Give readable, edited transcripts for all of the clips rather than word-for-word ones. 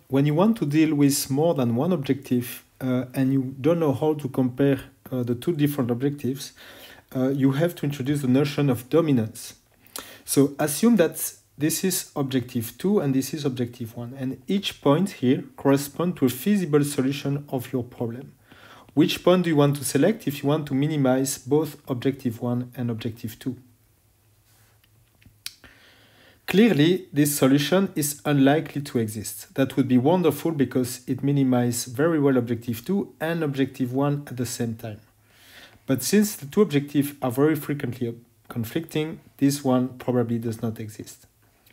when you want to deal with more than one objective and you don't know how to compare the two different objectives, you have to introduce the notion of dominance. So assume that this is objective 2 and this is objective 1, and each point here corresponds to a feasible solution of your problem. Which point do you want to select if you want to minimize both objective 1 and objective 2? Clearly, this solution is unlikely to exist. That would be wonderful because it minimizes very well objective 2 and objective 1 at the same time. But since the two objectives are very frequently conflicting, this one probably does not exist.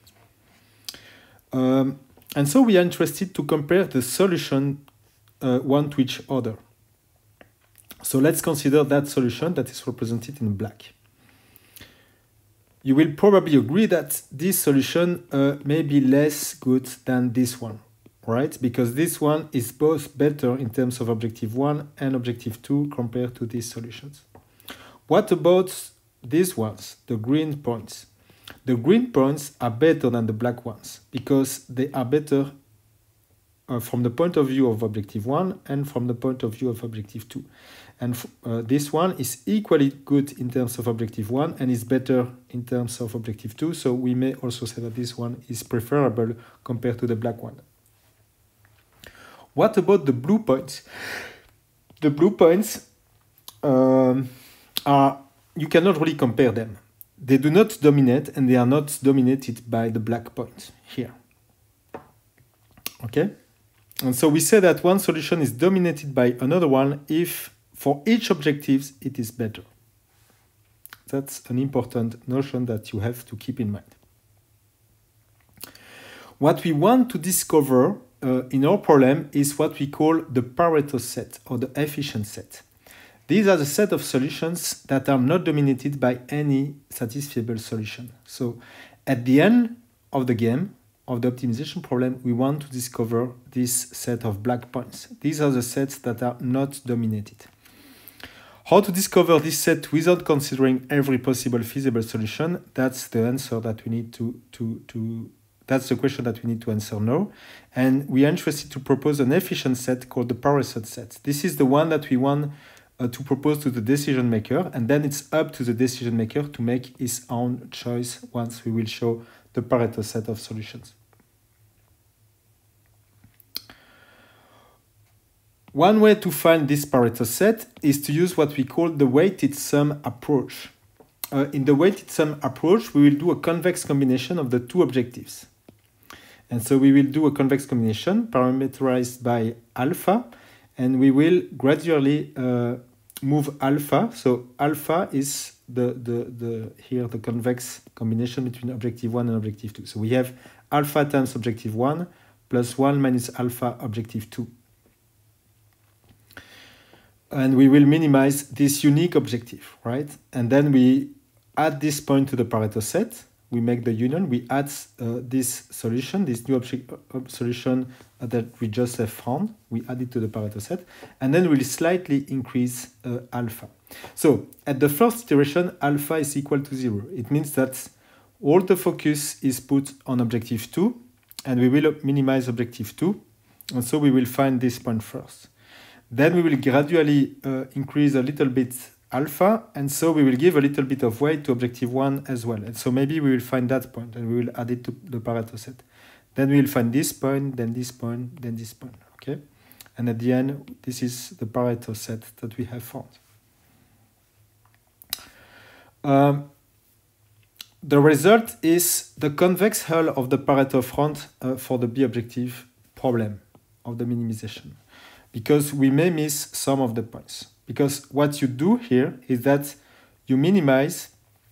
And so we are interested to compare the solution one to each other. So let's consider that solution that is represented in black. You will probably agree that this solution may be less good than this one, right? Because this one is both better in terms of objective 1 and objective 2 compared to these solutions. What about these ones, the green points? The green points are better than the black ones because they are better from the point of view of objective 1 and from the point of view of objective 2. And this one is equally good in terms of objective 1 and is better in terms of objective 2. So we may also say that this one is preferable compared to the black one. What about the blue points? The blue points you cannot really compare them. They do not dominate and they are not dominated by the black point here. Okay? And so we say that one solution is dominated by another one if for each objective it is better. That's an important notion that you have to keep in mind. What we want to discover in our problem is what we call the Pareto set or the efficient set. These are the set of solutions that are not dominated by any satisfiable solution. So at the end of the game, of the optimization problem, we want to discover this set of black points. These are the sets that are not dominated. How to discover this set without considering every possible feasible solution? That's the answer that we need that's the question that we need to answer now. And we are interested to propose an efficient set called the Pareto set. This is the one that we want to propose to the decision maker, and then it's up to the decision maker to make his own choice once we will show the Pareto set of solutions. One way to find this Pareto set is to use what we call the weighted sum approach. In the weighted sum approach, we will do a convex combination of the two objectives. And so we will do a convex combination parameterized by alpha, and we will gradually move alpha. So alpha is the convex combination between objective 1 and objective 2. So we have alpha times objective 1 plus 1 minus alpha objective 2. And we will minimize this unique objective, right? And then we add this point to the Pareto set. We make the union. We add this solution, this new solution that we just have found. We add it to the Pareto set. And then we'll slightly increase alpha. So at the first iteration, alpha is equal to 0. It means that all the focus is put on objective 2. And we will minimize objective 2. And so we will find this point first. Then we will gradually increase a little bit alpha, and so we will give a little bit of weight to objective 1 as well. And so maybe we will find that point, and we will add it to the Pareto set. Then we will find this point, then this point, then this point, okay? And at the end, this is the Pareto set that we have found. The result is the convex hull of the Pareto front for the B objective problem of the minimization, because we may miss some of the points. Because what you do here is that you minimize,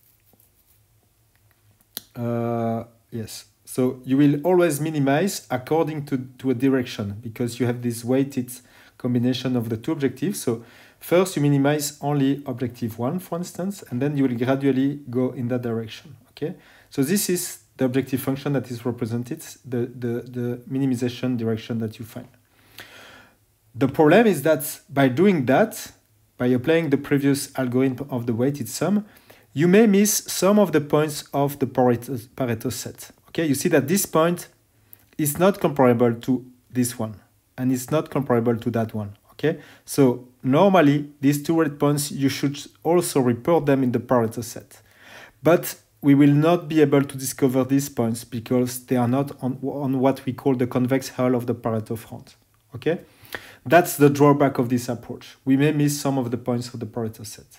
so you will always minimize according to a direction, because you have this weighted combination of the two objectives. So first you minimize only objective 1, for instance, and then you will gradually go in that direction, okay? So this is the objective function that is represented, the minimization direction that you find. The problem is that by doing that, by applying the previous algorithm of the weighted sum, you may miss some of the points of the Pareto set. Okay, you see that this point is not comparable to this one, and it's not comparable to that one. Okay, so normally these two red points, you should also report them in the Pareto set. But we will not be able to discover these points because they are not on what we call the convex hull of the Pareto front. Okay, that's the drawback of this approach. We may miss some of the points of the Pareto set.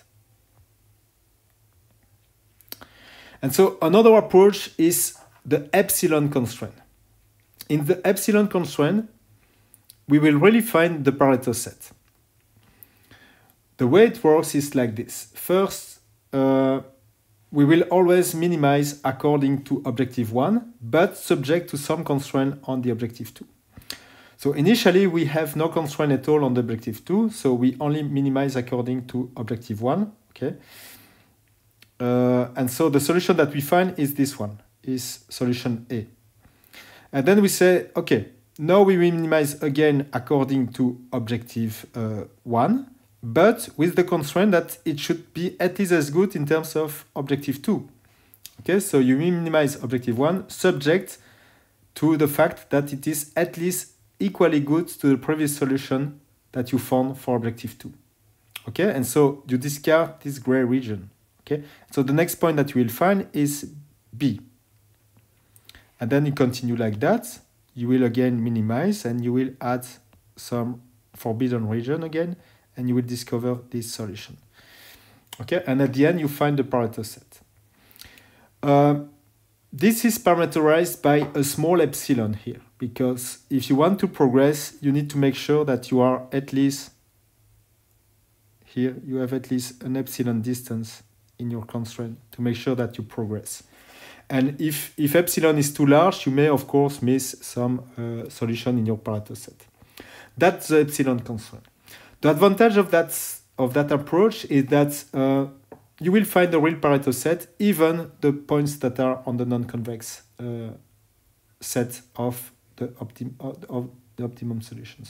And so another approach is the epsilon constraint. In the epsilon constraint, we will really find the Pareto set. The way it works is like this. First, we will always minimize according to objective 1, but subject to some constraint on the objective 2. So initially, we have no constraint at all on the objective 2, so we only minimize according to objective 1. Okay. And so the solution that we find is this one, is solution A. And then we say, okay, now we minimize again according to objective 1, but with the constraint that it should be at least as good in terms of objective 2. Okay, so you minimize objective 1 subject to the fact that it is at least equally good to the previous solution that you found for objective 2. Okay, and so you discard this gray region. Okay, so the next point that you will find is B. And then you continue like that. You will again minimize and you will add some forbidden region again, and you will discover this solution. Okay, and at the end you find the Pareto set. This is parameterized by a small epsilon here, because if you want to progress, you need to make sure that you are at least, here you have at least an epsilon distance in your constraint to make sure that you progress. And if epsilon is too large, you may, of course, miss some solution in your Pareto set. That's the epsilon constraint. The advantage of that approach is that you will find the real Pareto set, even the points that are on the non-convex set of the optimum solutions.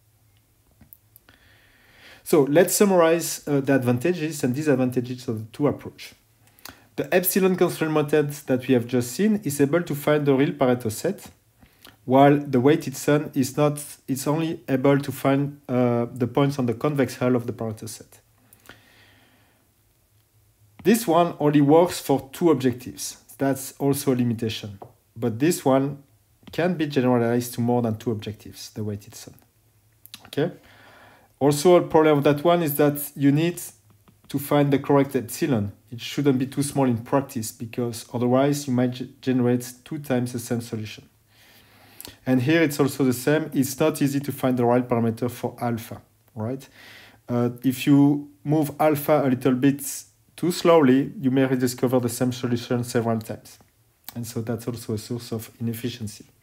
So let's summarize the advantages and disadvantages of the two approaches. The epsilon constraint method that we have just seen is able to find the real Pareto set, while the weighted sum is not, it's only able to find the points on the convex hull of the Pareto set. This one only works for two objectives. That's also a limitation. But this one can be generalized to more than two objectives, the weighted sum. Okay? Also, a problem of that one is that you need to find the correct epsilon. It shouldn't be too small in practice, because otherwise you might generate 2 times the same solution. And here it's also the same. It's not easy to find the right parameter for alpha, right? If you move alpha a little bit too slowly, you may rediscover the same solution several times. And so that's also a source of inefficiency.